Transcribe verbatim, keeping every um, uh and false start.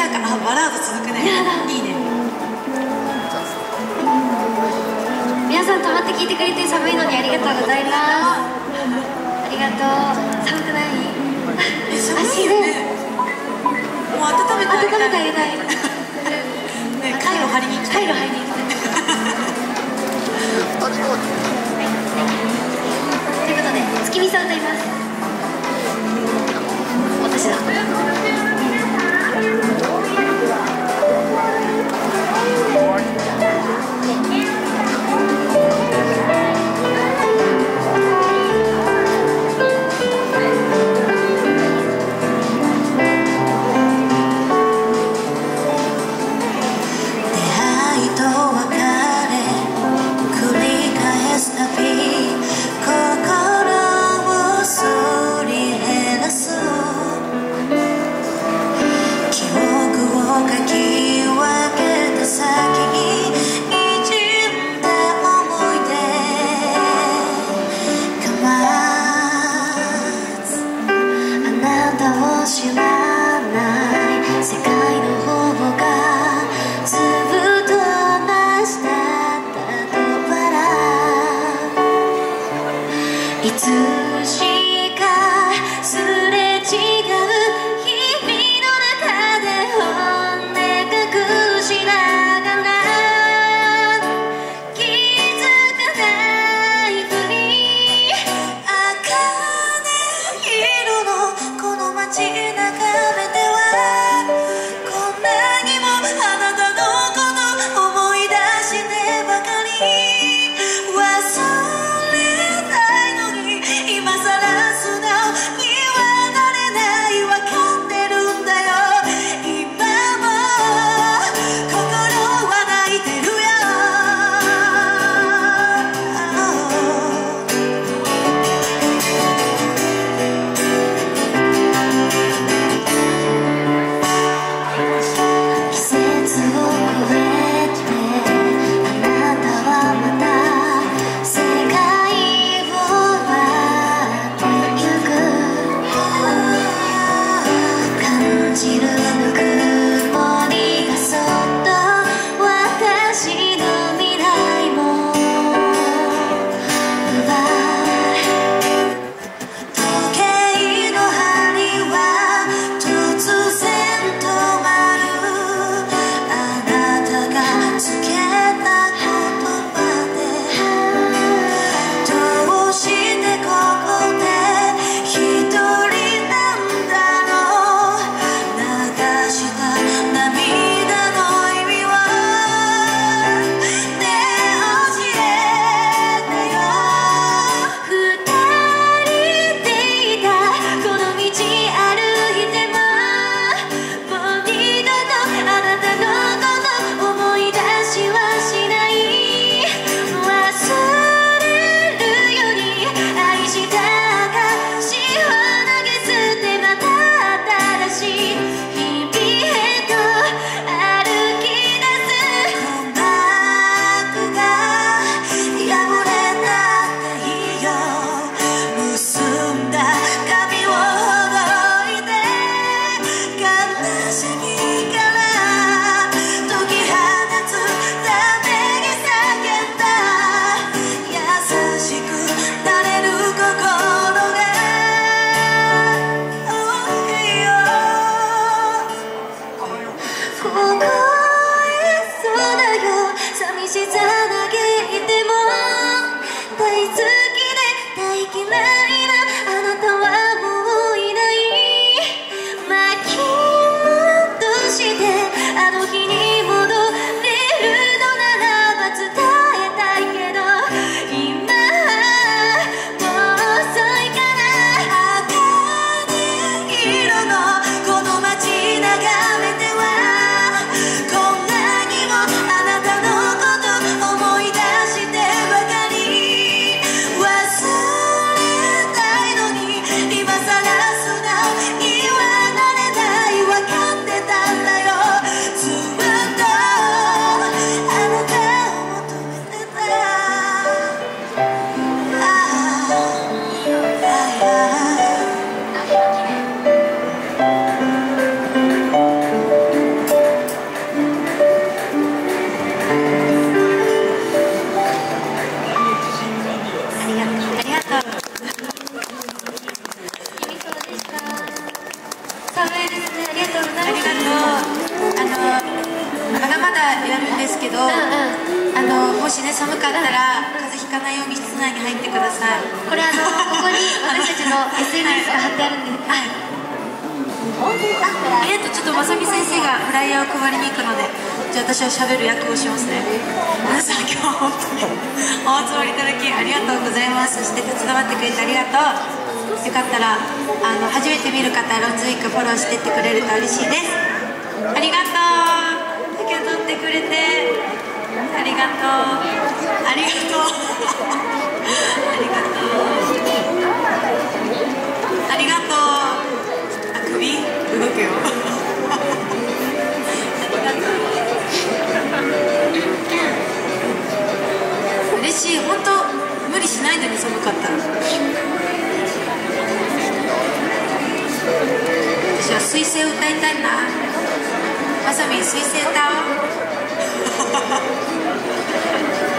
なんか、あ、バラード続くね。いいね。 皆さん泊まって聞いてくれて寒いのにありがとうございます。ありがとう。寒くない？ え、寒いよね。もう温めてあげたい。 温めてあげたい。 ね、カイロ張りに行きたい。 カイロ張りに行きたい。ということで、月見さん歌います。私だ。 眺めてはこんなにもあなたのことど、あのもしね寒かったら風邪ひかないように室内に入ってください。 これあのここに私たちの エスエヌエス が貼ってあるんで、はい、 ありがとう。ちょっとまさみ先生がフライヤーを配りに行くので、じゃあ私は喋る役をしますね。皆さん今日は本当にお集まりいただきありがとうございます。そして手伝ってくれてありがとう。よかったらあの初めて見る方ロンズウィークフォローしてってくれると嬉しいです。ありがとう。受け取ってくれてありがとう。ありがとう。ありがとう。ありがとう。あ、首動くよ。嬉しい。本当無理しないでね、寒かったら。私は水星を歌いたいな。まさみ水星歌おう。